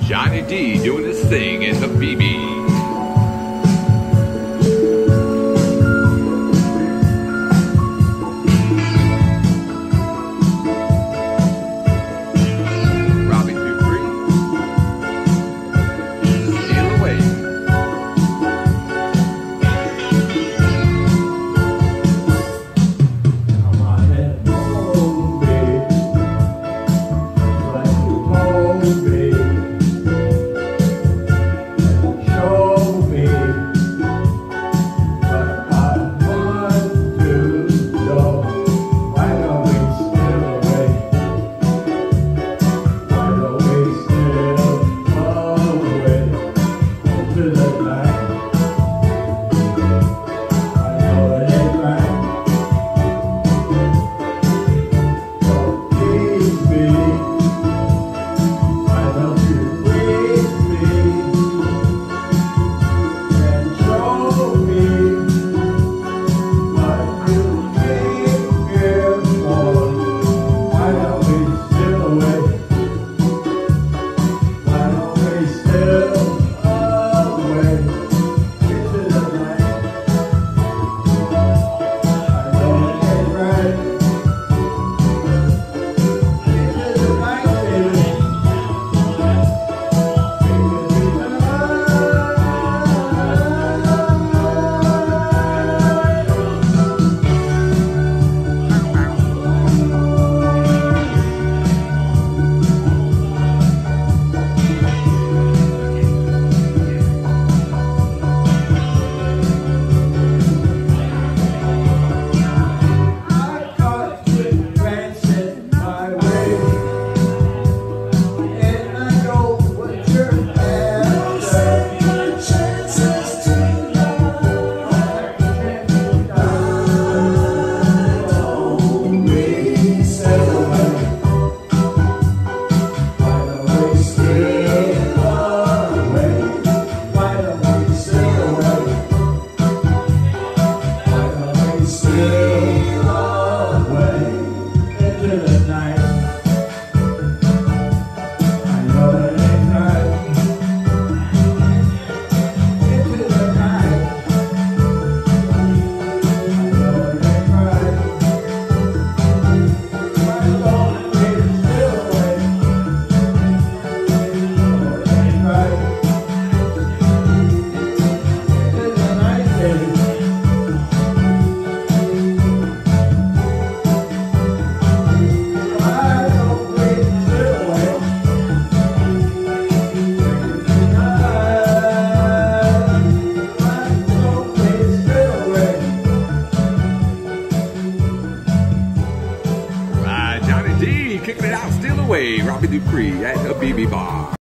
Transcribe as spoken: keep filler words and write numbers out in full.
Johnny D doing his thing in the B B. Robbie, Dupree, steal away. Come on and hold me, like you told me, and show me what I want to know. Why don't we steal away? Why don't we steal away into the night? I know it ain't right. So please me, why don't you please me and show me what you came here for? Why don't we steal away? Why don't we steal away into the night? I know it ain't right. Into the night, baby. I caught with glancing my way, and I know what you're after. Chances to love. Don't we steal away? Why don't we steal away? Why don't we steal away? Why don't we steal away into the night? I know it ain't right. Into the night. I know it ain't right. Why don't we steal away? No, it ain't right. Into the night, baby. Why don't we steal away? Why don't we steal away? Right, Johnny D kicking it out, steal away. Robbie Dupree at the B B bar.